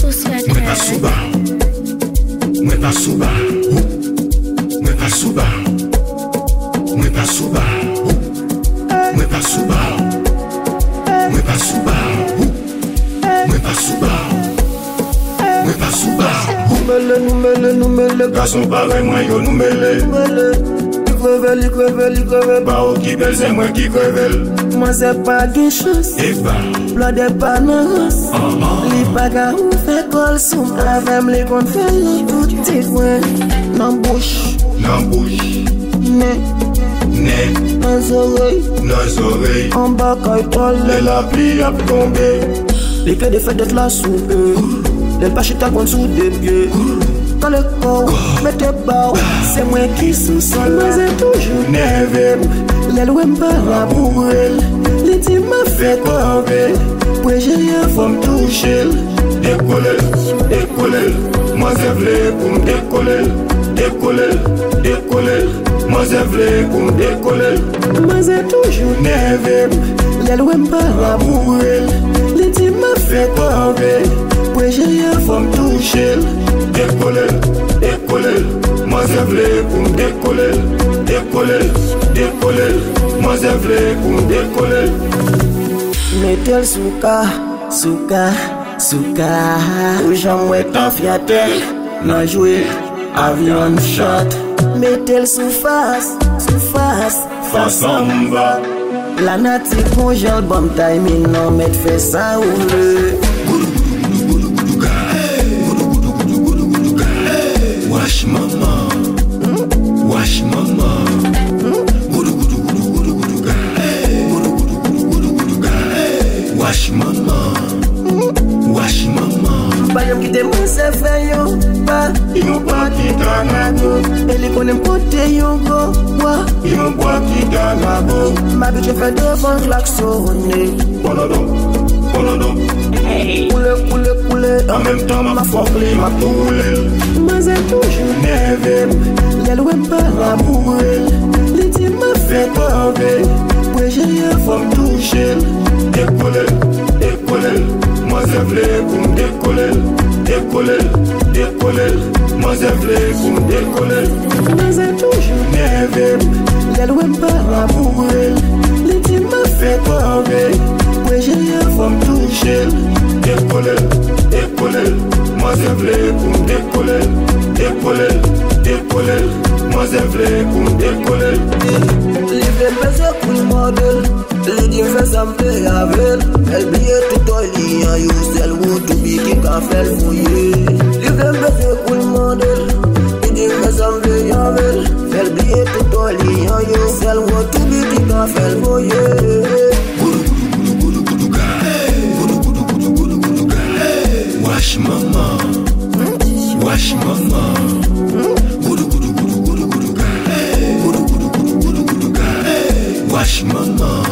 Mwen pa souba, mwen pa souba, mwen pa souba, mwen pa souba, mwen pa souba, mwen pa souba, mwen pa souba, mwen pa souba. Nou mele, garçon pareil moi yo nou mele. Li crevel, ba ou ki bel c'est moi qui crevel. Moi c'est pas de chance, plat de panas. Li pa ka ou fait col sous avec les kon fait tout petit point nan bouche, né dans oreilles, en bas kay tol La pluie a tombé. les que de fait d'être là sous eux. Les pas chita kon sous des pieds. Quand le corps mette bas, c'est moi qui sous sol. Moi c'est toujours nerveux. Les loin pas la pour elle. Les dit m'a fait corver. Pour j'ai rien faut me toucher. Décoller, moi c'est vle pour me décoller, moi c'est vle pour me décoller. Moi c'est toujours nerveux. Les loin pas la pour elle. Les dit m'a fait corver. Pour j'ai rien faut me toucher. Décoller, moi c'est vle pour me décoller, moi c'est vle pour me décoller. Mettez souka, ou j'aimerais t'en fiatel, n'a joué avion shot. Mettez sous face, face en bas. la nati congèle bon timing, non met fait ça ou le. Wash mama, wash mama. Wash mama, wash mama. Pas yom qui te mousse fait yo, pas Yon bois qui dans la go, elle est connaît poté yo go, wa. yon bois qui dans la go. Ma bitch fait devant klaxonner. Polodon, Coule, en même temps ma forclé, ma poule. moi c'est toujours Nerveux, les loin pas la pour elle. Les dit m'a fait corver. Pour j'ai rien faut me toucher. décoller, moi c'est vle pour me décoller, moi c'est vle pour me décoller. Moi c'est toujours Nerveux, les loin pas la pour elle. Les dit m'a fait corver. Pour j'ai rien faut me toucher. décoller, moi c'est vle pour me décoller, moi c'est vle pour me décoller. Livre baiser pour le modèle. Les dieux fait ça me fait avec. Elle brille tout en lien. You sell Ro2B qui can faire le fouiller. Livre baiser pour le modèle. Les dieux fait ça me fait avec. Elle brille tout en lien. You sell Ro2B qui can faire le fouiller. Wash mama, wash mama. Wash mama.